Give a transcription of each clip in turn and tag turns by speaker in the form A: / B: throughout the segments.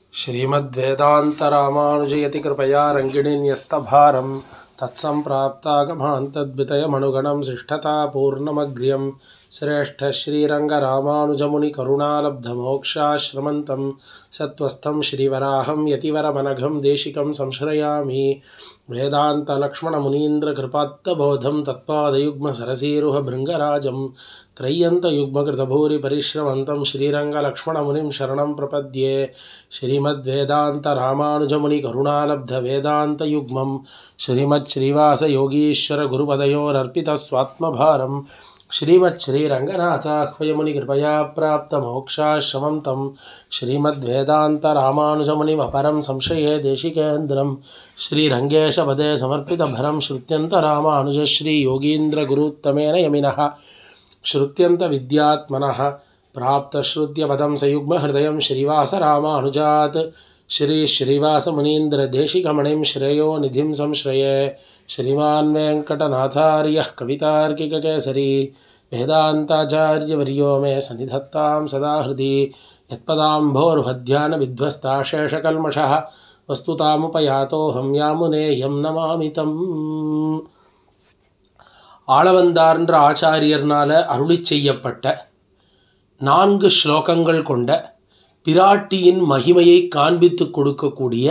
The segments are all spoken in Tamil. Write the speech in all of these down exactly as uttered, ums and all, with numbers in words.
A: श्रीमद्वेदान्तरामानुजयति कृपया रङ्गिणीन्यस्तभारं तत्सम्प्राप्तागमान्तद्वितयमनुगणं शिष्ठता पूर्णमग्र्यं श्रेष्ठश्रीरङ्गरामानुजमुनिकरुणालब्धमोक्षाश्रमन्तं सत्त्वस्थं श्रीवराहं यतिवरमनघं देशिकं संश्रयामि वेदान्तलक्ष्मणमुनीन्द्रकृपात्तबोधं तत्पादयुग्मसरसीरुहभृङ्गराजं त्रय्यन्तयुग्मकृतभूरिपरिश्रमन्तं श्रीरङ्गलक्ष्मणमुनिं शरणं प्रपद्ये श्रीमद्वेदान्तरामानुजमुनिकरुणालब्धवेदान्तयुग्मं श्रीमच्छ्रीवासयोगीश्वरगुरुपदयोरर्पितस्वात्मभारं श्रीमच्छ्रीरङ्गनाथाह्वयमुनिकृपया प्राप्तमोक्षाश्रमं तं श्रीमद्वेदान्तरामानुजमुनिमपरं संशये देशिकेन्द्रं श्रीरङ्गेशपदे समर्पितभरं श्रुत्यन्तरामानुजश्रीयोगीन्द्रगुरुत्तमेन यमिनः श्रुत्यन्तविद्यात्मनः प्राप्तश्रुत्यपदं सयुग्महृदयं श्रीवासरामानुजात् श्री श्रीवासमुनीन्द्रदेशिकमणिं श्रेयो निधिं संश्रये श्रीमान् वेङ्कटनाथार्यः कवितार्किककेसरी वेदान्ताचार्यवर्यो मे सन्निधत्तां सदा हृदि यत्पदाम्भोरुहध्यानविध्वस्ताशेषकल्मषः वस्तुतामुपयातोऽहं यामुनेयं नमामि तम्. ஆளவந்தார்ன்ற ஆச்சாரியர்னால அருளி செய்யப்பட்ட நான்கு ஸ்லோகங்கள் கொண்ட பிராட்டியின் மகிமையை காண்பித்து கொடுக்கக்கூடிய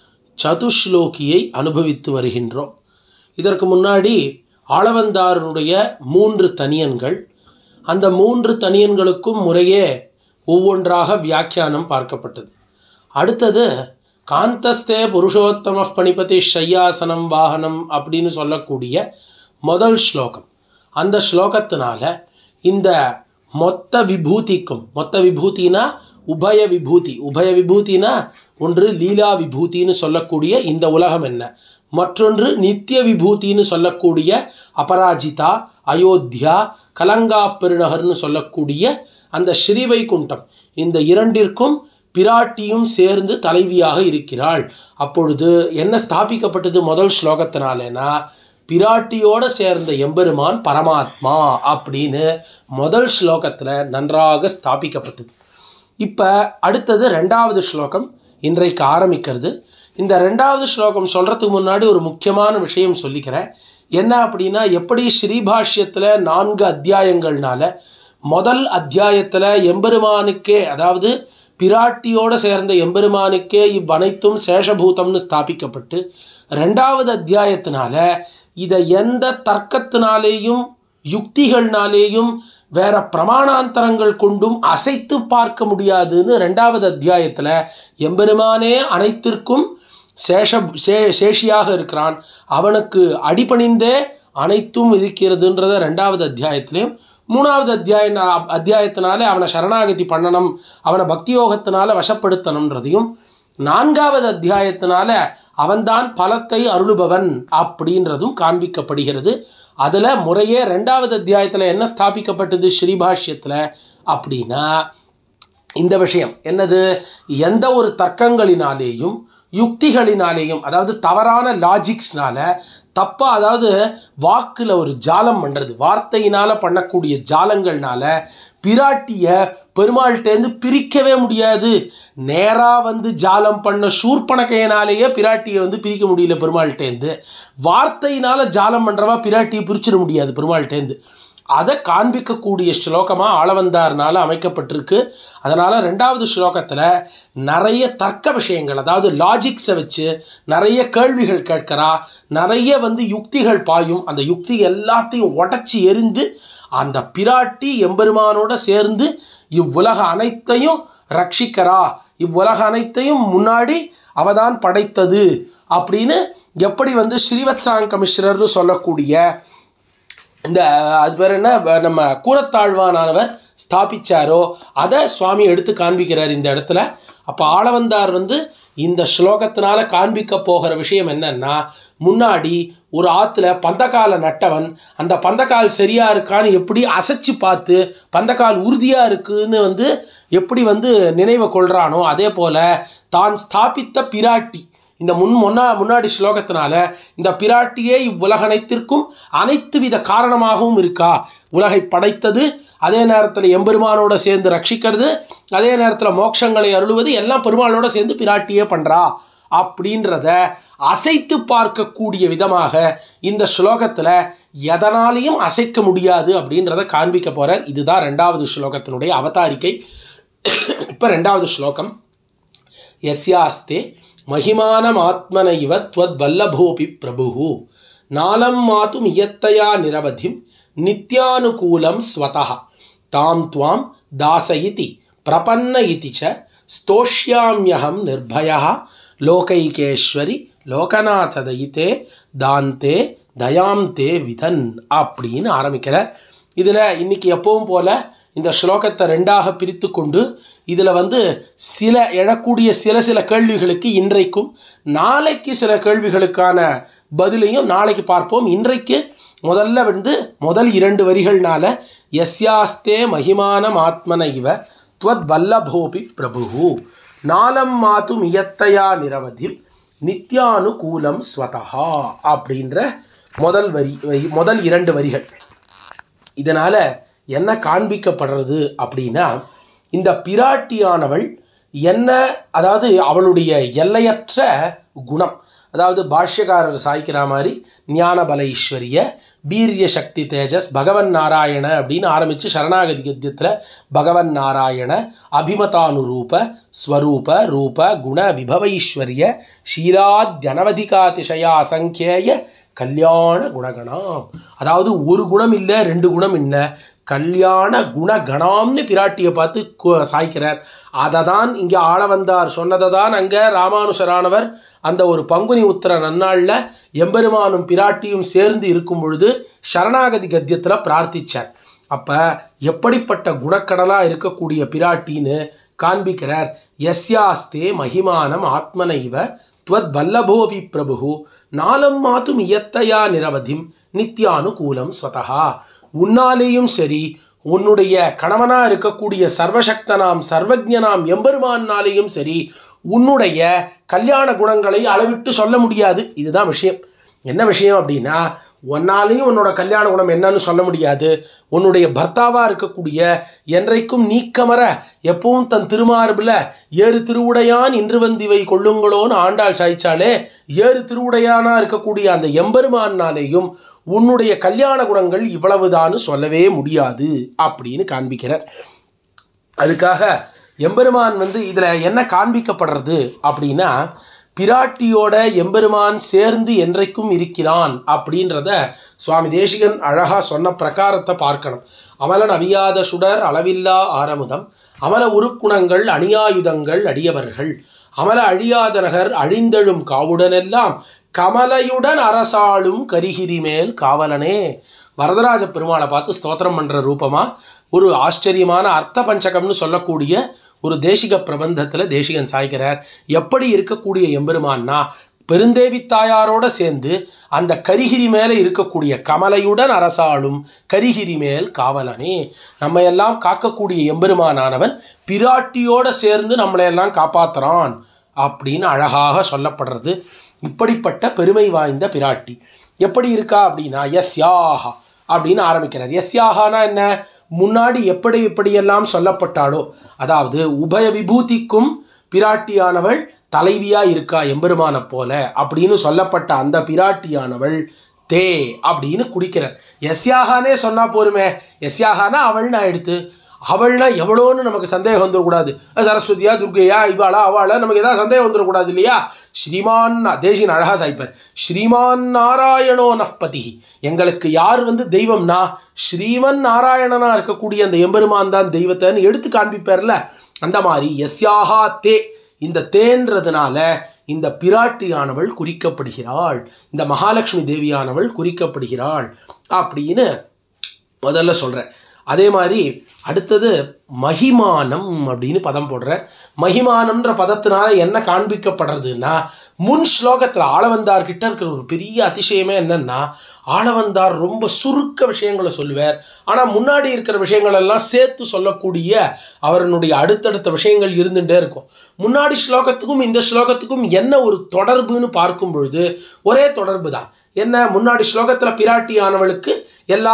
A: சதுஸ்லோகியை அனுபவித்து வருகின்றோம். இதற்கு முன்னாடி ஆளவந்தாருடைய மூன்று தனியன்கள், அந்த மூன்று தனியன்களுக்கும் முறையே ஒவ்வொன்றாக வியாக்கியானம் பார்க்கப்பட்டது. அடுத்தது காந்தஸ்தே புருஷோத்தம பணிபதி ஷையாசனம் வாகனம் அப்படின்னு சொல்லக்கூடிய முதல் ஸ்லோகம். அந்த ஸ்லோகத்தினால இந்த மொத்த விபூதிக்கும், மொத்த விபூதினா உபய விபூதி, உபய விபூதினா ஒன்று லீலா விபூதின்னு சொல்லக்கூடிய இந்த உலகம் என்ன, மற்றொன்று நித்திய விபூதின்னு சொல்லக்கூடிய அபராஜிதா, அயோத்தியா, கலங்கா பெருநகர்னு சொல்லக்கூடிய அந்த ஸ்ரீவைகுண்டம், இந்த இரண்டிற்கும் பிராட்டியும் சேர்ந்து தலைவியாக இருக்கிறாள். அப்பொழுது என்ன ஸ்தாபிக்கப்பட்டது முதல் ஸ்லோகத்தினாலேனா, பிராட்டியோடு சேர்ந்த எம்பெருமான் பரமாத்மா அப்படின்னு முதல் ஸ்லோகத்தில் நன்றாக ஸ்தாபிக்கப்பட்டது. இப்போ அடுத்தது ரெண்டாவது ஸ்லோகம் இன்றைக்கு ஆரம்பிக்கிறது. இந்த ரெண்டாவது ஸ்லோகம் சொல்கிறதுக்கு முன்னாடி ஒரு முக்கியமான விஷயம் சொல்லிக்கிறேன். என்ன அப்படின்னா, எப்படி ஸ்ரீபாஷ்யத்தில் நான்கு அத்தியாயங்கள்னால முதல் அத்தியாயத்தில் எம்பெருமானுக்கே, அதாவது பிராட்டியோடு சேர்ந்த எம்பெருமானுக்கே இவ்வனைத்தும் சேஷபூதம்னு ஸ்தாபிக்கப்பட்டு, ரெண்டாவது அத்தியாயத்தினால இதை எந்த தர்க்கத்தினாலேயும் யுக்திகள்னாலேயும் வேற பிரமாணாந்தரங்கள் கொண்டும் அசைத்து பார்க்க முடியாதுன்னு ரெண்டாவது அத்தியாயத்தில் எம்பெருமானே அனைத்திற்கும் சேஷ சே சேஷியாக இருக்கிறான், அவனுக்கு அடிபணிந்தே அனைத்தும் இருக்கிறதுன்றத ரெண்டாவது அத்தியாயத்திலையும், மூணாவது அத்தியாய அத்தியாயத்தினால அவனை சரணாகதி பண்ணணும், அவனை பக்தியோகத்தினால வசப்படுத்தணுன்றதையும், நான்காவது அத்தியாயத்தினால அவன்தான் பலத்தை அருளுபவன் அப்படின்றதும் காண்பிக்கப்படுகிறது. அதில் முறையே ரெண்டாவது அத்தியாயத்தில் என்ன ஸ்தாபிக்கப்பட்டது ஸ்ரீபாஷ்யத்தில் அப்படின்னா, இந்த விஷயம் என்னது, எந்த ஒரு தர்க்கங்களினாலேயும் யுக்திகளினாலேயும், அதாவது தவறான லாஜிக்ஸ்னால தப்பா, அதாவது வாக்கில் ஒரு ஜாலம் பண்ணுறது, வார்த்தையினால் பண்ணக்கூடிய ஜாலங்கள்னால பிராட்டியை பெருமாள்கிட்டேருந்து பிரிக்கவே முடியாது. நேராக வந்து ஜாலம் பண்ண சூர்பனகையினாலேயே பிராட்டியை வந்து பிரிக்க முடியல பெருமாள்கிட்டேருந்து. வார்த்தையினால் ஜாலம் பண்ணுறவா பிராட்டியை பிரிச்சிட முடியாது பெருமாள்கிட்டேருந்து. அதை காண்பிக்கக்கூடிய ஸ்லோகமாக ஆளவந்தார்னால அமைக்கப்பட்டிருக்கு. அதனால் ரெண்டாவது ஸ்லோகத்தில் நிறைய தர்க்க விஷயங்கள், அதாவது லாஜிக்ஸை வச்சு நிறைய கேள்விகள் கேட்கிறா, நிறைய வந்து யுக்திகள் பாயும். அந்த யுக்தி எல்லாத்தையும் உடச்சி எரிந்து அந்த பிராட்டி எம்பெருமானோட சேர்ந்து இவ்வுலக அனைத்தையும் ரட்சிக்கிறா, இவ்வுலக அனைத்தையும் முன்னாடி அவதான் படைத்தது அப்படின்னு எப்படி வந்து ஸ்ரீவத்சாங்க மிஸ்ரர்னு சொல்லக்கூடிய இந்த அது பேர் என்ன, நம்ம கூரத்தாழ்வானவர் ஸ்தாபிச்சாரோ அதை சுவாமி எடுத்து காண்பிக்கிறார் இந்த இடத்துல. அப்போ ஆளவந்தார் வந்து இந்த ஸ்லோகத்தினால காண்பிக்க போகிற விஷயம் என்னன்னா, முன்னாடி ஒரு ஆற்றுல பந்தக்கால நட்டவன் அந்த பந்தக்கால் சரியாக இருக்கான்னு எப்படி அசைச்சு பார்த்து பந்தக்கால் உறுதியாக இருக்குன்னு வந்து எப்படி வந்து நினைவை கொள்கிறானோ, அதே போல் தான் ஸ்தாபித்த பிராட்டி இந்த முன் முன்னா முன்னாடி ஸ்லோகத்தினால இந்த பிராட்டியே இவ்வுலகனைத்திற்கும் அனைத்து வித காரணமாகவும் இருக்கா. உலகை படைத்தது, அதே நேரத்தில் எம்பெருமானோட சேர்ந்து ரட்சிக்கிறது, அதே நேரத்தில் மோட்சங்களை அருளுவது எல்லாம் பெருமாளோட சேர்ந்து பிராட்டியே பண்ணுறா அப்படின்றத அசைத்து பார்க்கக்கூடிய விதமாக இந்த ஸ்லோகத்தில் எதனாலையும் அசைக்க முடியாது அப்படின்றத காண்பிக்க போகிறார். இதுதான் ரெண்டாவது ஸ்லோகத்தினுடைய அவதாரிக்கை. இப்போ ரெண்டாவது ஸ்லோகம். யஸ்யாஸ்தே மகிமானம் ஆத்மன இவ த்வத் வல்லபோபி பிரபு நாலம் மாதும் இயத்தயா நிரவதிம் நித்யானுகூலம் ஸ்வதஹ தாம் துவாம் தாசயிதி பிரபன்ன இதி ச ஸ்தோஷ்யாம்யஹம் நிர்பயः லோகைகேஸ்வரி லோகநாததயிதே தாந்தே தயாம்தே விதன் அப்படின்னு ஆரம்பிக்கிறார். இதில் இன்றைக்கி எப்பவும் போல் இந்த ஸ்லோகத்தை ரெண்டாக பிரித்து கொண்டு இதில் வந்து சில எழக்கூடிய சில சில கேள்விகளுக்கு இன்றைக்கும், நாளைக்கு சில கேள்விகளுக்கான பதிலையும் நாளைக்கு பார்ப்போம். இன்றைக்கு முதல்ல வந்து முதல் இரண்டு வரிகள்னால யஸ்யாஸ்தே மகிமானம் ஆத்மன இவ த்வத் வல்லபோபி பிரபு நாலம் மாதும் இயத்தயா நிரவதிம் நித்யானுகூலம் ஸ்வதஹா அப்படின்ற முதல் வரி முதல் இரண்டு வரிகள். இதனால் என்ன காண்பிக்கப்படுறது அப்படின்னா, இந்த பிராட்டியானவள் என்ன, அதாவது அவளுடைய எல்லையற்ற குணம், அதாவது பாஷ்யக்காரர் சாய்க்கிற மாதிரி ஞானபல ஐஸ்வர்ய வீரிய சக்தி தேஜஸ் பகவன் நாராயண அப்படின்னு ஆரம்பித்து சரணாகதி கத்தியத்தில் பகவன் நாராயண அபிமதானுரூப ஸ்வரூப ரூப குண விபவைஸ்வர்ய ஷீலாத்யனவதிகாதிசயா அசங்கேய கல்யாண குணகணாம். அதாவது ஒரு குணம் இல்லை, ரெண்டு குணம் இல்லை, கல்யாண குணகணாம்னு பிராட்டியை பார்த்து சாய்க்கிறார். அதை தான் இங்கே ஆள வந்தார் சொன்னதை தான் அங்கே ராமானுஷரானவர் அந்த ஒரு பங்குனி உத்திர நன்னாளில் எம்பெருமானும் பிராட்டியும் சேர்ந்து இருக்கும் பொழுது சரணாகதி கத்தியத்தில் பிரார்த்தித்தார். அப்போ எப்படிப்பட்ட குணக்கடலாக இருக்கக்கூடிய பிராட்டின்னு காண்பிக்கிறார். யஸ்யாஸ்தே மகிமானம் ஆத்மனைவ த்வத் வல்லபோபி பிரபு நாலம் மாதும் இயத்தயா நிரவதிம் நித்யானுகூலம் ஸ்வதஹா. உன்னாலேயும் சரி, உன்னுடைய கணவனாக இருக்கக்கூடிய சர்வசக்தனாம் சர்வஜனாம் எம்பெருமானாலேயும் சரி, உன்னுடைய கல்யாண குணங்களை அளவிட்டு சொல்ல முடியாது. இதுதான் விஷயம். என்ன விஷயம் அப்படின்னா, உன்னாலையும் உன்னோட கல்யாண குணம் என்னன்னு சொல்ல முடியாது. உன்னுடைய பர்த்தாவாக இருக்கக்கூடிய என்றைக்கும் நீக்கமர எப்பவும் தன் திருமார்பில் ஏறு திருவுடையான் இன்று வந்திவை கொள்ளுங்களோன்னு ஆண்டாள் சாய்ச்சாலே, ஏறு திருவுடையானாக இருக்கக்கூடிய அந்த எம்பெருமானாலேயும் உன்னுடைய கல்யாண குணங்கள் இவ்வளவுதான்னு சொல்லவே முடியாது அப்படின்னு காண்பிக்கிறார். அதுக்காக எம்பெருமான் வந்து இதில் என்ன காண்பிக்கப்படுறது அப்படின்னா, பிராட்டியோட எம்பெருமான் சேர்ந்து என்றைக்கும் இருக்கிறான் அப்படின்றத சுவாமி தேசிகன் அழகாக சொன்ன பிரகாரத்தை பார்க்கணும். அமலன் அவியாத சுடர் அளவில்லா ஆரமுதம் அமல உருக்குணங்கள் அணியாயுதங்கள் அடியவர்கள் அமல அழியாதனகர் அழிந்தழும் காவுடனெல்லாம் கமலையுடன் அரசாளும் கரிகிரி மேல் காவலனே. வரதராஜ பெருமாளை பார்த்து ஸ்தோத்திரம் பண்ணுற ரூபமாக ஒரு ஆச்சரியமான அர்த்த பஞ்சகம்னு சொல்லக்கூடிய ஒரு தேசிக பிரபந்தத்தில் தேசிகன் சாய்க்கிறார். எப்படி இருக்கக்கூடிய எம்பெருமான்னா, பெருந்தேவி தாயாரோட சேர்ந்து அந்த கரிகிரி மேலே இருக்கக்கூடிய கமலையுடன் அரசாளும் கரிகிரி மேல் காவலனே. நம்ம எல்லாம் காக்கக்கூடிய எம்பெருமானானவன் பிராட்டியோடு சேர்ந்து நம்மளையெல்லாம் காப்பாற்றுறான் அப்படின்னு அழகாக சொல்லப்படுறது. இப்படிப்பட்ட பெருமை வாய்ந்த பிராட்டி எப்படி இருக்கா அப்படின்னா, யஸ்யாஹா அப்படின்னு ஆரம்பிக்கிறார். யஸ்யாஹானா என்ன, முன்னாடி எப்படி எப்படியெல்லாம் சொல்லப்பட்டாலோ, அதாவது உபய விபூதிக்கும் பிராட்டியானவள் தலைவியாக இருக்கா எம்பெருமான போல அப்படின்னு சொல்லப்பட்ட அந்த பிராட்டியானவள் தே அப்படின்னு குடிக்கிறார். யஸ்யாகானே சொன்னால் போருமே, யஸ்யாகானா அவள்னா எடுத்து, அவள்னா எவ்வளோன்னு நமக்கு சந்தேகம் வந்துடக்கூடாது. சரஸ்வதியா துர்கையா இவாளா அவளா நமக்கு எதாவது சந்தேகம் வந்துடக்கூடாது இல்லையா. ஸ்ரீமான் தேசின் அழகா சாய்ப்பார். ஸ்ரீமான் நாராயணோ நஃபதி, எங்களுக்கு யார் வந்து தெய்வம்னா ஸ்ரீமன் நாராயணனாக இருக்கக்கூடிய அந்த எம்பெருமான் தான் தெய்வத்தைன்னு எடுத்து காண்பிப்பார்ல. அந்த மாதிரி யஸ்யாஹா தே, இந்த தேன்றதுனால இந்த பிராட்டியானவள் குறிக்கப்படுகிறாள், இந்த மகாலட்சுமி தேவியானவள் குறிக்கப்படுகிறாள் அப்படின்னு முதல்ல சொல்கிறேன். அதே மாதிரி அடுத்தது மகிமானம் அப்படின்னு பதம் போடுறார். மகிமானம்ன்ற பதத்தினால என்ன காண்பிக்கப்படுறதுன்னா, முன் ஸ்லோகத்தில் ஆளவந்தார்கிட்ட இருக்கிற ஒரு பெரிய அதிசயமே என்னன்னா, ஆளவந்தார் ரொம்ப சுருக்க விஷயங்களை சொல்லுவார். ஆனால் முன்னாடி இருக்கிற விஷயங்களெல்லாம் சேர்த்து சொல்லக்கூடிய அவருடைய அடுத்தடுத்த விஷயங்கள் இருந்துகிட்டே இருக்கும். முன்னாடி ஸ்லோகத்துக்கும் இந்த ஸ்லோகத்துக்கும் என்ன ஒரு தொடர்புன்னு பார்க்கும் பொழுது ஒரே தொடர்பு தான். என்ன, முன்னாடி ஸ்லோகத்தில் பிராட்டியானவளுக்கு எல்லாம்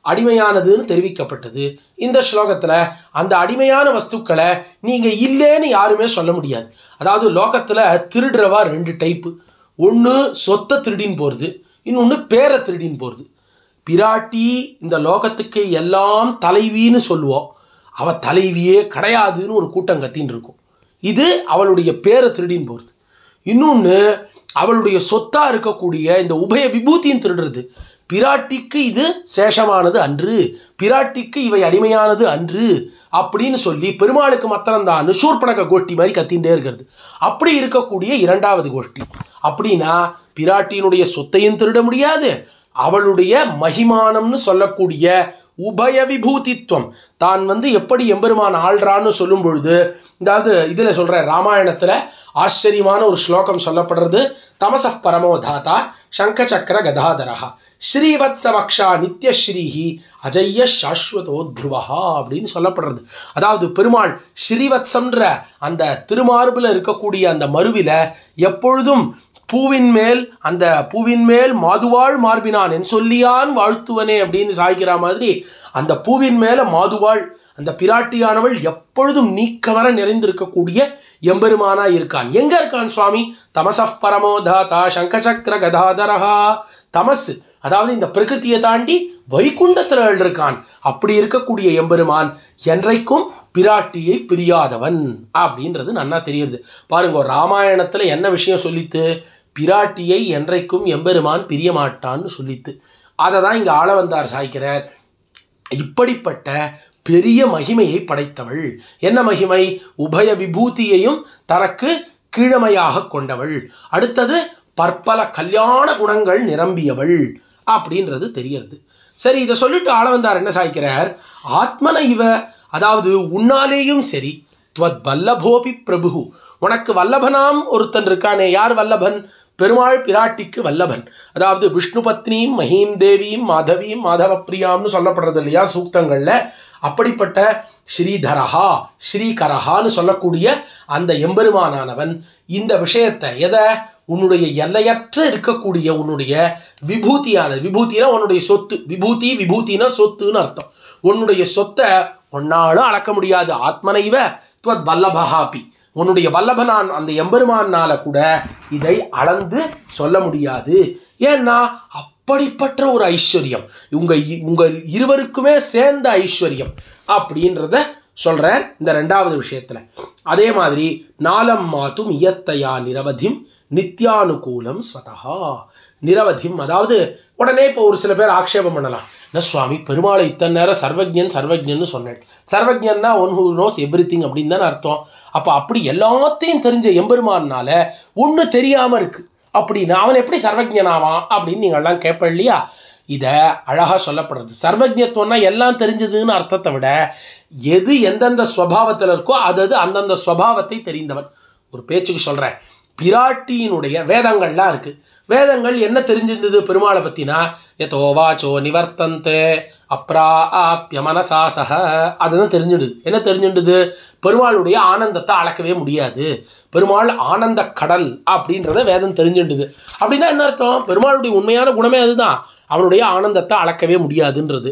A: அடிமையானதுன்னு தெரிவிக்கப்பட்டது. இந்த ஸ்லோகத்தில் அந்த அடிமையான வஸ்துக்களை நீங்கள் இல்லைன்னு யாருமே சொல்ல முடியாது. அதாவது லோகத்தில் திருடுறவா ரெண்டு டைப்பு. ஒன்று சொத்தை திருடின்னு போகிறது, இன்னொன்று பேரை திருடின்னு போகிறது. பிராட்டி இந்த லோகத்துக்கு எல்லாம் தலைவின்னு சொல்லுவோம், அவள் தலைவியே கிடையாதுன்னு ஒரு கூட்டம் கத்தின்னு இருக்கும். இது அவளுடைய பேரை திருடின்னு போகிறது. இன்னொன்று அவளுடைய சொத்தாக இருக்கக்கூடிய இந்த உபய விபூதியும் திருடுறது. பிராட்டிக்கு இது சேஷமானது அன்று, பிராட்டிக்கு இவை அடிமையானது அன்று அப்படின்னு சொல்லி பெருமாளுக்கு மாத்திரம்தான் சூர்பனக கோஷ்டி மாதிரி கத்தின்ண்டே இருக்கிறது. அப்படி இருக்கக்கூடிய இரண்டாவது கோஷ்டி. அப்படின்னா பிராட்டியினுடைய சொத்தையும் திருட முடியாது, அவளுடைய மகிமானம்னு சொல்லக்கூடிய உபய விபூதித்வம் தான் வந்து எப்படி எம்பெருமான் ஆள்றான்னு சொல்லும் பொழுது, அதாவது இதில் சொல்கிற ராமாயணத்தில் ஆச்சரியமான ஒரு ஸ்லோகம் சொல்லப்படுறது. தமசப் பரமோதாதா சங்கசக்கர கதாதரஹா ஸ்ரீவத்சவக்ஷா நித்யஸ்ரீஹி அஜய்ய சாஸ்வதோ த்ருவஹா அப்படின்னு சொல்லப்படுறது. அதாவது பெருமாள் ஸ்ரீவத்சம்ன்ற அந்த திருமார்பில் இருக்கக்கூடிய அந்த மருவில எப்பொழுதும் பூவின் மேல் அந்த பூவின் மேல் மாதுவாள் மார்பினான் என் சொல்லியான் வாழ்த்துவனே அப்படின்னு சாய்க்கிற மாதிரி அந்த பூவின் மேலே மாதுவாள் அந்த பிராட்டியானவள் எப்பொழுதும் நீக்கவர நிறைந்திருக்கக்கூடிய எம்பெருமானா இருக்கான். எங்க இருக்கான் சுவாமி? தமசப் பரமோதாதா சங்கசக்கர கதாதரஹா. தமஸ் அதாவது இந்த பிரகிருத்தியை தாண்டி வைகுண்டத்தில் இருக்கான். அப்படி இருக்கக்கூடிய எம்பெருமான் என்றைக்கும் பிராட்டியை பிரியாதவன் அப்படின்றது நன்னா தெரியுது. பாருங்க, ராமாயணத்தில் என்ன விஷயம் சொல்லித்து? பிராட்டியை என்றைக்கும் எம்பெருமான் பிரிய மாட்டான்னு சொல்லித்து. அதை தான் இங்கே ஆள வந்தார் சாய்க்கிறார். இப்படிப்பட்ட பெரிய மகிமையை படைத்தவள். என்ன மகிமை? உபய விபூதியையும் தனக்கு கீழமையாக கொண்டவள். அடுத்தது பற்பல கல்யாண குணங்கள் நிரம்பியவள் அப்படின்றது தெரியறது. சரி, இதை சொல்லிட்டு ஆள வந்தார் என்ன சாய்க்கிறார்? ஆத்மன இவ, அதாவது உன்னாலேயும் சரி, துவத் வல்லபோபி பிரபு, உனக்கு வல்லபனாம் ஒருத்தன் இருக்கானே. யார் வல்லபன்? பெருமாள் பிராட்டிக்கு வல்லபன். அதாவது விஷ்ணு பத்னியும் மஹீம் தேவியும் மாதவியும் மாதவ பிரியாம்னு சொல்லப்படுறது இல்லையா சூக்தங்களில். அப்படிப்பட்ட ஸ்ரீதரஹா ஸ்ரீகரஹான்னு சொல்லக்கூடிய அந்த எம்பெருமானானவன் இந்த விஷயத்தை எதை உன்னுடைய எல்லையற்ற இருக்கக்கூடிய உன்னுடைய விபூதியான, விபூதினா உன்னுடைய சொத்து, விபூதி விபூதினா சொத்துன்னு அர்த்தம். உன்னுடைய சொத்தை ஒன்னாலும் அளக்க முடியாது. ஆத்மனைவ துவத் வல்லபஹாபி, உன்னுடைய வல்லபனான் அந்த எம்பெருமானால கூட இதை அளந்து சொல்ல முடியாது. ஏன்னா அப்படிப்பட்ட ஒரு ஐஸ்வர்யம், உங்க உங்கள் இருவருக்குமே சேர்ந்த ஐஸ்வர்யம் அப்படின்றத சொல்கிறார் இந்த ரெண்டாவது விஷயத்தில். அதே மாதிரி நாலம் மாத்தும் இயத்தையா நிரவதிம் நித்யானுகூலம் ஸ்வதஹா. நிரவதிம் அதாவது உடனே இப்போ ஒரு சில பேர் ஆக்ஷேபம் பண்ணலாம், என்ன சுவாமி பெருமாளை இத்தனை நேரம் சர்வஜன் சர்வஜன்னு சொன்னேன். சர்வஜன்னா one who knows everything அப்படின்னு தானே அர்த்தம். அப்போ அப்படி எல்லாத்தையும் தெரிஞ்ச எம்பெருமானால ஒன்று தெரியாமல் இருக்கு அப்படின்னா அவன் எப்படி சர்வஜனாவான் அப்படின்னு நீங்கள்லாம் கேட்ப இல்லையா? இதை அழகாக சொல்லப்படுறது. சர்வஜத்துவம்னா எல்லாம் தெரிஞ்சதுன்னு அர்த்தத்தை விட எது எந்தெந்த ஸ்வபாவத்தில் இருக்கோ அது அது அந்தந்த ஸ்வபாவத்தை தெரிந்தவன். ஒரு பேச்சுக்கு சொல்கிறேன், பிராட்டியினுடைய வேதங்கள்லாம் இருக்குது. வேதங்கள் என்ன தெரிஞ்சிருந்தது பெருமாளை பற்றினா? எதோ வாச்சோ நிவர்த்தந்தே அப்ரா ஆப்ய மனசாசக, அதுதான் தெரிஞ்சிடுது. என்ன தெரிஞ்சிடுது? பெருமாளுடைய ஆனந்தத்தை அளக்கவே முடியாது, பெருமாள் ஆனந்த கடல் அப்படின்றத வேதம் தெரிஞ்சிடுது. அப்படின்னா என்ன அர்த்தம்? பெருமாளுடைய உண்மையான குணமே அதுதான், அவனுடைய ஆனந்தத்தை அளக்கவே முடியாதுன்றது.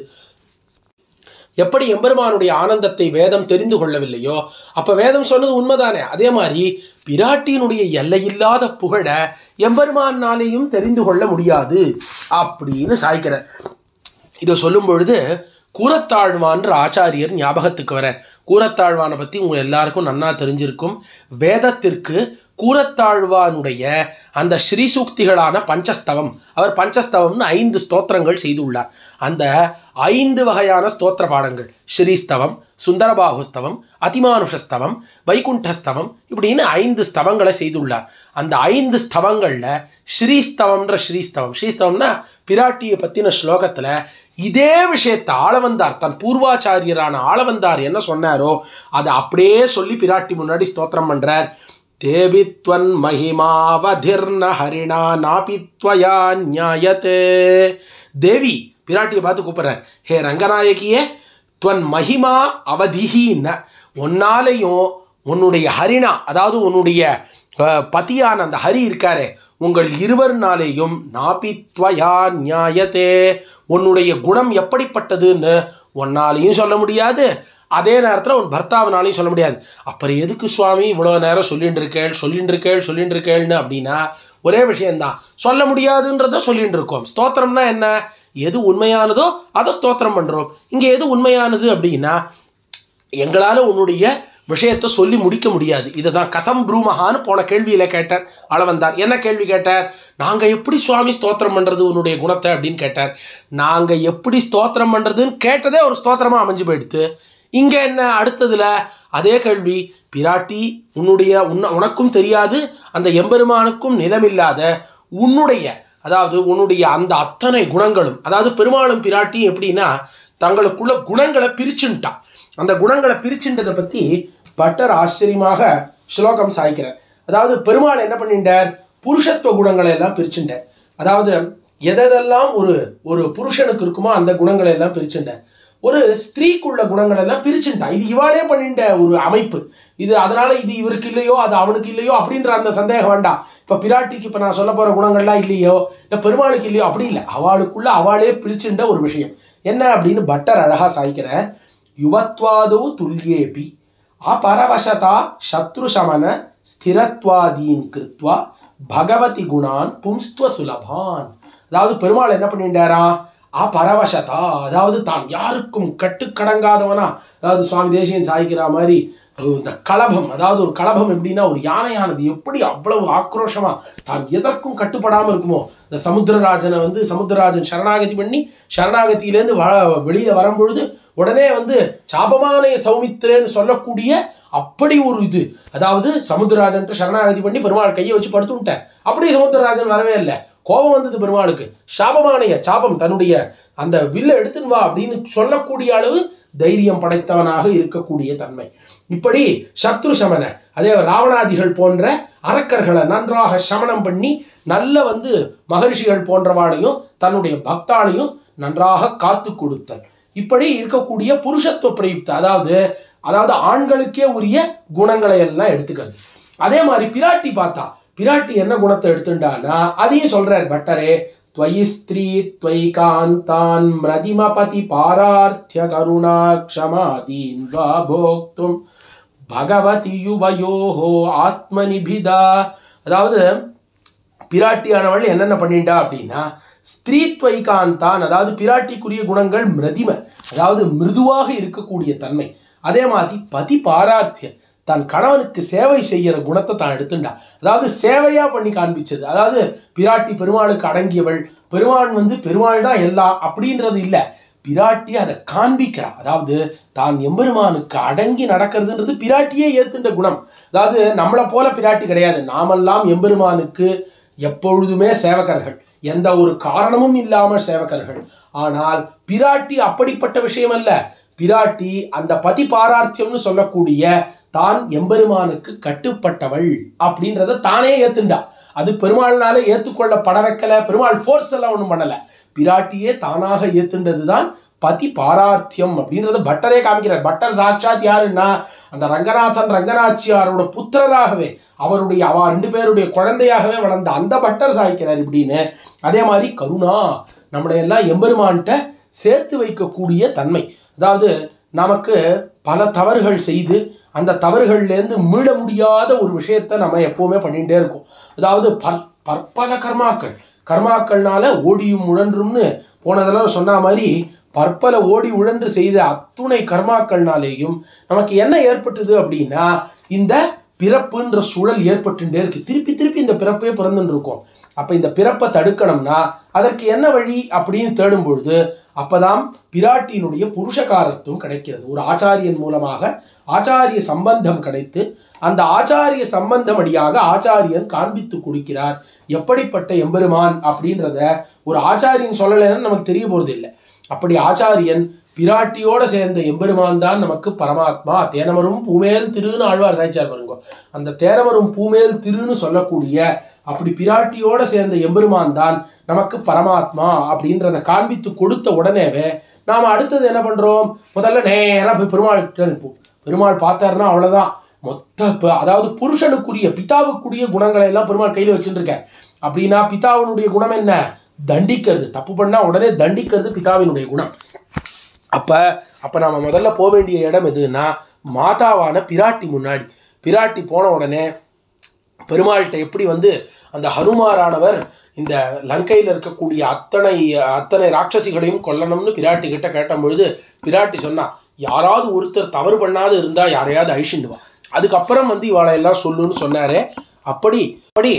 A: எப்படி எம்பெருமானுடைய ஆனந்தத்தை வேதம் தெரிந்து கொள்ளவில்லையோ அப்போ வேதம் சொன்னது உண்மைதானே. அதே மாதிரி பிராட்டியினுடைய எல்லையில்லாத புகழ எம்பெருமானாலேயும் தெரிந்து கொள்ள முடியாது அப்படின்னு சாய்க்கிறார். இதை சொல்லும் பொழுது கூரத்தாழ்வான்ற ஆச்சாரியர் ஞாபகத்துக்கு வர. கூரத்தாழ்வானை பற்றி உங்கள் எல்லாருக்கும் நன்னா தெரிஞ்சிருக்கும். வேதத்திற்கு கூரத்தாழ்வானுடைய அந்த ஸ்ரீசூக்திகளான பஞ்சஸ்தவம், அவர் பஞ்சஸ்தவம்னு ஐந்து ஸ்தோத்திரங்கள் செய்துள்ளார். அந்த ஐந்து வகையான ஸ்தோத்திர பாடங்கள், ஸ்ரீஸ்தவம், சுந்தரபாகுஸ்தவம், அதிமானுஷஸ்தவம், வைகுண்டஸ்தவம் இப்படின்னு ஐந்து ஸ்தவங்களை செய்துள்ளார். அந்த ஐந்து ஸ்தவங்களில் ஸ்ரீஸ்தவம்ன்ற ஸ்ரீஸ்தவம், ஸ்ரீஸ்தவம்னா பிராட்டியை பற்றின ஸ்லோகத்தில் இதே விஷயத்தை ஆளவந்தார் தன் பூர்வாச்சாரியரான ஆளவந்தார் என்ன சொன்னாரோ அதை அப்படியே சொல்லி பிராட்டி முன்னாடி ஸ்தோத்திரம் பண்ணுறார். தேவித்வன் மகிமாவதிர்ன ஹரிணா நாபித்வயா நியாயத்தே. தேவி பிராட்டியை பார்த்து கூப்பிட்றார், ஹே ரங்கநாயகியே, துவன் மகிமா அவதிஹின்ன, உன்னாலையும் உன்னுடைய ஹரிணா அதாவது உன்னுடைய பதியான அந்த ஹரி இருக்காரே, உங்கள் இருவர்னாலேயும் நாபித்வயா நியாயத்தே, உன்னுடைய குணம் எப்படிப்பட்டதுன்னு உன்னாலையும் சொல்ல முடியாது, அதே நேரத்தில் உன் பர்த்தாவினாலையும் சொல்ல முடியாது. அப்புறம் எதுக்கு சுவாமி இவ்வளோ நேரம் சொல்லிட்டு இருக்கேள் சொல்லிட்டு இருக்கேள் சொல்லிட்டு இருக்கேள்னு அப்படின்னா ஒரே விஷயந்தான், சொல்ல முடியாதுன்றத சொல்லிட்டு இருக்கோம். ஸ்தோத்திரம்னா என்ன? எது உண்மையானதோ அதை ஸ்தோத்திரம் பண்ணுறோம். இங்கே எது உண்மையானது அப்படின்னா எங்களால் உன்னுடைய விஷயத்தை சொல்லி முடிக்க முடியாது. இதை தான் கதம் ப்ரூமஹான்னு போன கேள்வியில் கேட்டார் அளவந்தார். என்ன கேள்வி கேட்டார்? நாங்கள் எப்படி சுவாமி ஸ்தோத்திரம் பண்ணுறது உன்னுடைய குணத்தை அப்படின்னு கேட்டார். நாங்கள் எப்படி ஸ்தோத்திரம் பண்ணுறதுன்னு கேட்டதே ஒரு ஸ்தோத்திரமாக அமைஞ்சு போயிடுத்து. இங்கே என்ன அடுத்ததில் அதே கேள்வி, பிராட்டி உன்னுடைய உன்ன உனக்கும் தெரியாது, அந்த எம்பெருமானுக்கும் நிலமில்லாத உன்னுடைய, அதாவது உன்னுடைய அந்த அத்தனை குணங்களும், அதாவது பெருமாளும் பிராட்டியும் எப்படின்னா தங்களுக்குள்ள குணங்களை பிரிச்சுட்டான். அந்த குணங்களை பிரிச்சுன்றதை பற்றி பட்டர் ஆச்சரியமாக ஸ்லோகம் சாய்க்கிறார். அதாவது பெருமாள் என்ன பண்ணிட்டார், புருஷத்துவ குணங்களை எல்லாம் பிரிச்சுட்டார். அதாவது எதெல்லாம் ஒரு ஒரு புருஷனுக்கு இருக்குமோ அந்த குணங்களை எல்லாம் பிரிச்சுட்டார். ஒரு ஸ்திரீக்குள்ள குணங்கள் எல்லாம் பிரிச்சுட்டா. இது இவாளே பண்ணிட்ட ஒரு அமைப்பு இது. அதனால இது இவருக்கு இல்லையோ அது அவனுக்கு இல்லையோ அப்படின்ற அந்த சந்தேகம் வேண்டாம். இப்போ பிராட்டிக்கு இப்போ நான் சொல்ல போகிற குணங்கள்லாம் இல்லையோ இல்லை பெருமாளுக்கு இல்லையோ அப்படி இல்லை, அவளுக்குள்ள அவளே பிரிச்சுட்ட ஒரு விஷயம் என்ன அப்படின்னு பட்டர் அழகா சாய்க்கிற. யுவத்வாதோ துல்யேபி அபரவசதா சத்ரு சமன ஸ்திரத்வாதீன் கிருத்வா பகவதி குணான் பும்ஸ்துவ சுலபான். அதாவது பெருமாள் என்ன பண்ணிட்டாரா, அபரவசதா, அதாவது தான் யாருக்கும் கட்டுக்கடங்காதவனா, அதாவது சுவாமி தேசிகன் சாய்க்கிற மாதிரி இந்த கலபம், அதாவது ஒரு கலபம் எப்படின்னா ஒரு யானையானது எப்படி அவ்வளவு ஆக்ரோஷமா தான் எதற்கும் கட்டுப்படாமல் இருக்குமோ, இந்த சமுத்திரராஜனை வந்து சமுத்திரராஜன் சரணாகதி பண்ணி சரணாகதியிலேருந்து வ வெளியில் வரும்பொழுது உடனே வந்து சாபமானே சௌமித்திரேன்னு சொல்லக்கூடிய அப்படி ஒரு இது, அதாவது சமுத்திரராஜன்ட்டு சரணாகதி பண்ணி பெருமாள் கையை வச்சு படுத்து விட்டார். அப்படி சமுத்திரராஜன் வரவே இல்லை, கோபம் வந்தது பெருமாளுக்கு. சாபமானைய சாபம் தன்னுடைய அந்த வில்லை எடுத்துன்னு வா அப்படின்னு சொல்லக்கூடிய அளவு தைரியம் படைத்தவனாக இருக்கக்கூடிய தன்மை. இப்படி சத்ரு சமன, அதே ராவணாதிகள் போன்ற அரக்கர்களை நன்றாக சமணம் பண்ணி நல்ல வந்து மகரிஷிகள் போன்றவாளையும் தன்னுடைய பக்தாளையும் நன்றாக காத்து கொடுத்தல். இப்படி இருக்கக்கூடிய புருஷத்துவ பிரயுக்த, அதாவது அதாவது ஆண்களுக்கே உரிய குணங்களை எல்லாம் எடுத்துக்கிறது. அதே மாதிரி பிராட்டி பார்த்தா, பிராட்டி என்ன குணத்தை எடுத்துட்டான்னா அதையும் சொல்றார் பட்டரே. त्वयि स्त्री त्वयि कान्तान् म्रदिमपति पारार्थ्य करुणा क्षमादीन् वा भोक्तुं भगवति युवयोः आत्मनिभिदा. அதாவது பிராட்டியானவள் என்னென்ன பண்ணிட்டா அப்படின்னா ஸ்திரீத்வை காந்தான், அதாவது பிராட்டிக்குரிய குணங்கள் மிருதிம, அதாவது மிருதுவாக இருக்கக்கூடிய தன்மை. அதே மாதிரி பதி பாரார்த்திய, தன் கணவனுக்கு சேவை செய்கிற குணத்தை தான் எடுத்துட்டா. அதாவது சேவையா பண்ணி காண்பிச்சது. அதாவது பிராட்டி பெருமாளுக்கு அடங்கியவள், பெருமாள் வந்து பெருமாள் தான் எல்லாம் அப்படின்றது இல்லை, பிராட்டி அதை காண்பிக்கிறா. அதாவது தான் எம்பெருமானுக்கு அடங்கி நடக்கிறதுன்றது பிராட்டியே ஏத்துன்ற குணம். அதாவது நம்மளை போல பிராட்டி கிடையாது, நாமெல்லாம் எம்பெருமானுக்கு எப்பொழுதுமே சேவகர்கள், எந்த ஒரு காரணமும் இல்லாமல் சேவகர்கள். ஆனால் பிராட்டி அப்படிப்பட்ட விஷயம் அல்ல. பிராட்டி அந்த பதி பாரார்த்தியம்னு சொல்லக்கூடிய தான் எம்பெருமானுக்கு கட்டுப்பட்டவள் அப்படின்றத தானே ஏத்துண்டா. அது பெருமாள்னால ஏற்றுக்கொள்ளப்பட வைக்கல, பெருமாள் ஃபோர்ஸ் எல்லாம் ஒன்றும் பண்ணலை, பிராட்டியே தானாக ஏத்துன்றது தான் பதி பாரார்த்தியம் அப்படின்றத பட்டரே காமிக்கிறார். பட்டர் சாட்சாத் யாருன்னா அந்த ரங்கநாதன் ரங்கநாச்சியாரோட புத்திரராகவே, அவருடைய அவ ரெண்டு பேருடைய குழந்தையாகவே வளர்ந்த அந்த பட்டர் சாய்க்கிறார் இப்படின்னு. அதே மாதிரி கருணா, நம்முடைய எல்லாம் எம்பெருமான்கிட்ட சேர்த்து வைக்கக்கூடிய தன்மை. அதாவது நமக்கு பல தவறுகள் செய்து அந்த தவறுகள்லேருந்து மீள முடியாத ஒரு விஷயத்தை நம்ம எப்போவுமே பண்ணிகிட்டே இருக்கோம். அதாவது பற் பற்பல கர்மாக்கள், கர்மாக்கள்னால ஓடியும் உழன்றும்னு போனதெல்லாம் சொன்ன மாதிரி பற்பல ஓடி உழன்று செய்த அத்துணை கர்மாக்கள்னாலேயும் நமக்கு என்ன ஏற்பட்டது அப்படின்னா இந்த பிறப்புன்ற சூழல் ஏற்பட்டுட்டே இருக்கு. திருப்பி திருப்பி இந்த பிறப்பே பிறந்துட்டு இருக்கோம். அப்போ இந்த பிறப்பை தடுக்கணும்னா அதற்கு என்ன வழி அப்படின்னு தேடும் பொழுது அப்பதான் பிராட்டியினுடைய புருஷகாரத்துவம் கிடைக்கிறது. ஒரு ஆச்சாரியன் மூலமாக ஆச்சாரிய சம்பந்தம் கிடைத்து அந்த ஆச்சாரிய சம்பந்தம் அடியாக ஆச்சாரியன் காண்பித்து கொடுக்கிறார் எப்படிப்பட்ட எம்பெருமான் அப்படின்றத. ஒரு ஆச்சாரியன் சொல்லலைன்னு நமக்கு தெரிய போறது இல்லை. அப்படி ஆச்சாரியன் பிராட்டியோட சேர்ந்த எம்பெருமான் தான் நமக்கு பரமாத்மா. தேனமரும் பூமேல் திருன்னு ஆழ்வார் சாய்ச்சார் பாருங்க. அந்த தேனமரும் பூமேல் திருன்னு சொல்லக்கூடிய அப்படி பிராட்டியோட சேர்ந்த எம்பெருமான் தான் நமக்கு பரமாத்மா அப்படின்றத காண்பித்து கொடுத்த உடனேவே நாம் அடுத்தது என்ன பண்ணுறோம், முதல்ல நேராக போய் பெருமாள் இருப்போம். பெருமாள் பார்த்தாருன்னா அவ்வளோதான், மொத்த அதாவது புருஷனுக்குரிய பிதாவுக்குரிய குணங்களை எல்லாம் பெருமாள் கையில் வச்சுட்டு இருக்கார். அப்படின்னா பிதாவினுடைய குணம் என்ன? தண்டிக்கிறது. தப்பு பண்ணா உடனே தண்டிக்கிறது பிதாவினுடைய குணம். அப்ப அப்ப நாம முதல்ல போக வேண்டிய இடம் எதுன்னா மாதாவான பிராட்டி முன்னாடி. பிராட்டி போன உடனே பெருமாள்கிட்ட எப்படி வந்து அந்த ஹனுமாரானவர் இந்த லங்கையில் இருக்கக்கூடிய அத்தனை அத்தனை ராட்சசிகளையும் கொல்லணும்னு பிராட்டி கிட்ட கேட்ட பொழுது பிராட்டி சொன்னா, யாராவது ஒருத்தர் தவறு பண்ணாது இருந்தா யாரையாவது அழிச்சுடுவா, அதுக்கப்புறம் வந்து இவாளை எல்லாம் சொல்லுன்னு சொன்னாரே. அப்படி அப்படி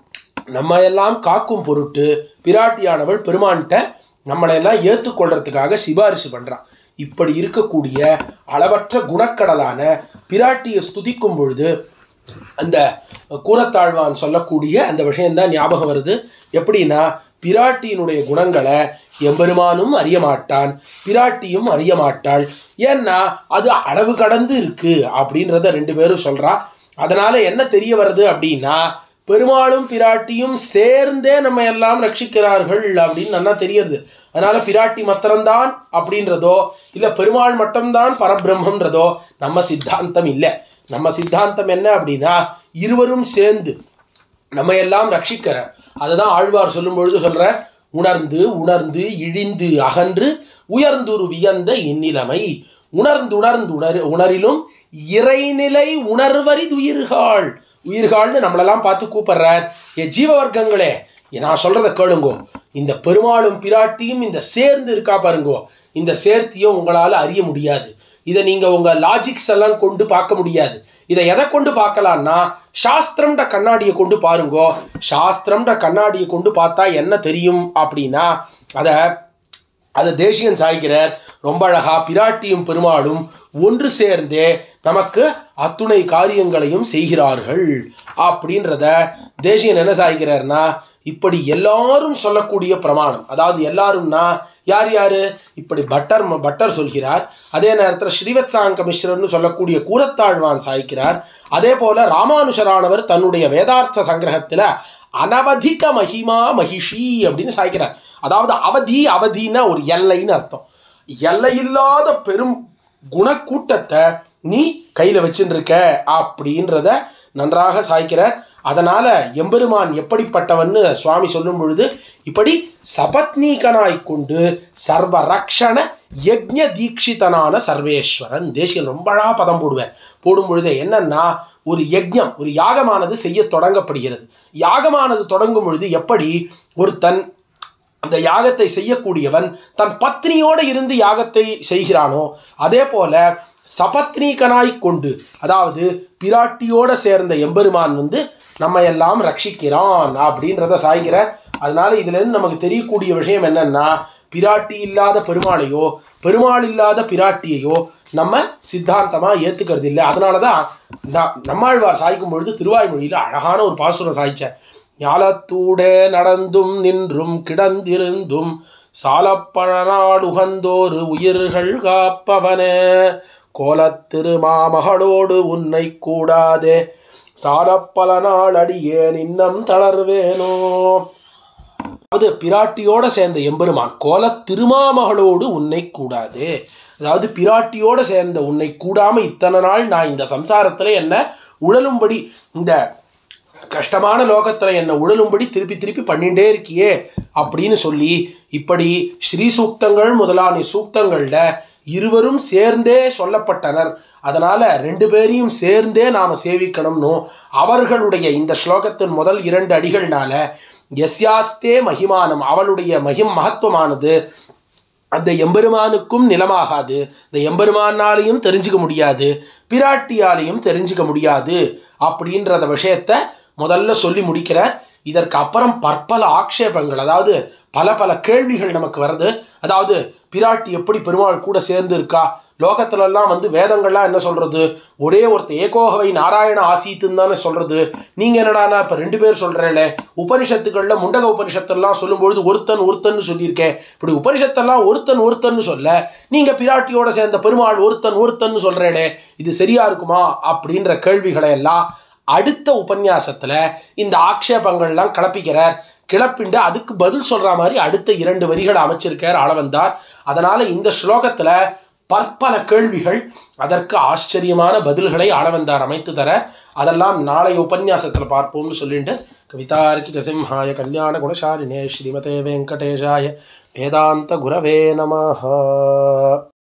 A: நம்ம எல்லாம் காக்கும் பொருட்டு பிராட்டியானவள் பெருமான்கிட்ட நம்மளையெல்லாம் ஏற்றுக்கொள்றதுக்காக சிபாரிசு பண்றான். இப்படி இருக்கக்கூடிய அளவற்ற குணக்கடலான பிராட்டியை ஸ்துதிக்கும் பொழுது அந்த கூரத்தாழ்வான் சொல்லக்கூடிய அந்த விஷயம்தான் ஞாபகம் வருது. எப்படின்னா பிராட்டியினுடைய குணங்களை எம்பெருமானும் அறிய மாட்டான், பிராட்டியும் அறிய மாட்டாள். ஏன்னா அது அளவு கடந்து இருக்கு அப்படின்றத ரெண்டு பேரும் சொல்றா. அதனால என்ன தெரிய வருது அப்படின்னா பெருமாளும் பிராட்டியும் சேர்ந்தே நம்ம எல்லாம் ரட்சிக்கிறார்கள் அப்படின்னு நல்லா தெரியுது. அதனால பிராட்டி மாத்திரம்தான் அப்படின்றதோ இல்லை பெருமாள் மட்டும்தான் பரபிரம்மன்றதோ நம்ம சித்தாந்தம் இல்லை. நம்ம சித்தாந்தம் என்ன அப்படின்னா இருவரும் சேர்ந்து நம்ம எல்லாம் ரட்சிக்கிற. அதுதான் ஆழ்வார் சொல்லும் பொழுது சொல்ற, உணர்ந்து உணர்ந்து இழிந்து அகன்று உயர்ந்துரு வியந்த இந்நிலைமை உணர்ந்து உணர்ந்து உணர் உணரிலும் இறைநிலை உணர்வரி உயிர்கள் உயிர்கள்னு நம்மளெல்லாம் பார்த்து கூப்பிடுறார். ஏ ஜீவ வர்க்கங்களே, நான் சொல்றதை கேளுங்கோ. இந்த பெருமாளும் பிராட்டியும் இந்த சேர்ந்து இருக்கா பாருங்கோ, இந்த சேர்த்தியும் உங்களால் அறிய முடியாது. இதை நீங்கள் உங்கள் லாஜிக்ஸ் எல்லாம் கொண்டு பார்க்க முடியாது. இதை எதை கொண்டு பார்க்கலான்னா சாஸ்திரம்ன்ற கண்ணாடியை கொண்டு பாருங்கோ. சாஸ்திரம்ன்ற கண்ணாடியை கொண்டு பார்த்தா என்ன தெரியும் அப்படின்னா அதை அதை தேசிகன் சாய்க்கிறார் ரொம்ப அழகா. பிராட்டியும் பெருமாளும் ஒன்று சேர்ந்தே நமக்கு அத்துணை காரியங்களையும் செய்கிறார்கள் அப்படின்றத தேசிகன் என்ன சாய்க்கிறார்னா இப்படி எல்லாரும் சொல்லக்கூடிய பிரமாணம். அதாவது எல்லாரும்னா யார் யாரு? இப்படி பட்டர் பட்டர் சொல்கிறார். அதே நேரத்தில் ஸ்ரீவத்சாங்க மிஸ்ரர்னு சொல்லக்கூடிய கூரத்தாழ்வான் சாய்க்கிறார். அதே போல ராமானுஷரானவர் தன்னுடைய வேதார்த்த சங்கிரகத்தில் அனவதிக மகிமா மகிஷி அப்படின்னு சாய்க்கிறார். அதாவது அவதி அவதினா ஒரு எல்லைன்னு அர்த்தம். எல்லையில்லாத பெரும் குணக்கூட்டத்தை நீ கையில் வச்சுட்டு இருக்க அப்படின்றத நன்றாக சாய்க்கிறார். அதனால எம்பெருமான் எப்படிப்பட்டவன்னு சுவாமி சொல்லும் பொழுது இப்படி சபத்னீகனாய் கொண்டு சர்வ ரக்ஷண யஜ்ஞ தீட்சிதனான சர்வேஸ்வரன். தேசியன் ரொம்ப அழகா பதம் போடுவார். போடும் பொழுது என்னன்னா ஒரு யஜ்ஞம் ஒரு யாகமானது செய்ய தொடங்கப்படுகிறது. யாகமானது தொடங்கும் பொழுது எப்படி ஒரு தன் அந்த யாகத்தை செய்யக்கூடியவன் தன் பத்னியோடு இருந்து யாகத்தை செய்கிறானோ அதே போல சபத்னீகனாய் கொண்டு அதாவது பிராட்டியோட சேர்ந்த எம்பெருமான் வந்து நம்ம எல்லாம் ரட்சிக்கிறான் அப்படின்றத சாய்கிறார். அதனால இதுல இருந்து நமக்கு தெரியக்கூடிய விஷயம் என்னன்னா பிராட்டி இல்லாத பெருமாளையோ பெருமாள் இல்லாத பிராட்டியையோ நம்ம சித்தாந்தமா ஏத்துக்கிறது இல்லை. அதனாலதான் நம்மாழ்வார் சாய்க்கும் பொழுது திருவாய்மொழியில அழகான ஒரு பாசுரம் சாய்ச்சார். ஞாலத்தூடே நடந்தும் நின்றும் கிடந்திருந்தும் சாலப்பழநாடு உகந்தோரு உயிர்கள் காப்பவனே கோலத்திருமாமகளோடு உன்னை கூடாதே சாலப்பல நாள் அடியேன் இன்னம் தளர்வேனோ. அதாவது பிராட்டியோட சேர்ந்த எம்பெருமான் கோல திருமாமகளோடு உன்னை கூடாது. அதாவது பிராட்டியோட சேர்ந்த உன்னை கூடாம இத்தனை நாள் நான் இந்த சம்சாரத்துல என்ன உழலும்படி இந்த கஷ்டமான லோகத்துல என்ன உழலும்படி திருப்பி திருப்பி பண்ணிட்டே இருக்கியே அப்படின்னு சொல்லி இப்படி ஸ்ரீ சூக்தங்கள் முதலான சூக்தங்கள்ல இருவரும் சேர்ந்தே சொல்லப்பட்டனர். அதனால ரெண்டு பேரையும் சேர்ந்தே நாம சேவிக்கணும்னு அவர்களுடைய இந்த ஸ்லோகத்தின் முதல் இரண்டு அடிகள்னால எஸ்யாஸ்தே மகிமானம் அவளுடைய மகிம் மகத்துவமானது அந்த எம்பெருமானுக்கும் நிலமாகாது. இந்த எம்பெருமானாலையும் தெரிஞ்சுக்க முடியாது, பிராட்டியாலையும் தெரிஞ்சுக்க முடியாது அப்படின்றத விஷயத்த முதல்ல சொல்லி முடிக்கிறார். இதற்கு அப்புறம் பற்பல ஆக்ஷேபங்கள் அதாவது பல பல கேள்விகள் நமக்கு வருது. அதாவது பிராட்டி எப்படி பெருமாள் கூட சேர்ந்து இருக்கா? லோகத்துலலாம் வந்து வேதங்கள்லாம் என்ன சொல்றது? ஒரே ஒருத்தர் ஏகோகவை நாராயண ஆசீத்துன்னு தானே சொல்றது. நீங்க என்னடானா இப்ப ரெண்டு பேர் சொல்றேன். உபனிஷத்துக்கள்ல முண்டக உபனிஷத்தெல்லாம் சொல்லும்பொழுது ஒருத்தன் ஒருத்தன் சொல்லியிருக்கேன். இப்படி உபனிஷத்தெல்லாம் ஒருத்தன் ஒருத்தன்னு சொல்ல நீங்க பிராட்டியோட சேர்ந்த பெருமாள் ஒருத்தன் ஒருத்தன்னு சொல்றேனே, இது சரியா இருக்குமா அப்படின்ற கேள்விகளை எல்லாம் அடுத்த உபன்யாசத்துல இந்த ஆக்ஷேபங்கள்லாம் கிளப்பிக்கிறார். கிளப்பிண்டு அதுக்கு பதில் சொல்ற மாதிரி அடுத்த இரண்டு வரிகளை அமைச்சிருக்கார் ஆளவந்தார். அதனால இந்த ஸ்லோகத்துல பற்பல கேள்விகள், அதற்கு ஆச்சரியமான பதில்களை ஆளவந்தார் அமைத்து தர, அதெல்லாம் நாளை உபன்யாசத்தில் பார்ப்போம்னு சொல்லிட்டு கவிதார்க்கிக சிம்ஹாய கல்யாண குணசாலினே ஸ்ரீமதே வெங்கடேஷாய வேதாந்த குரவே நமஹ.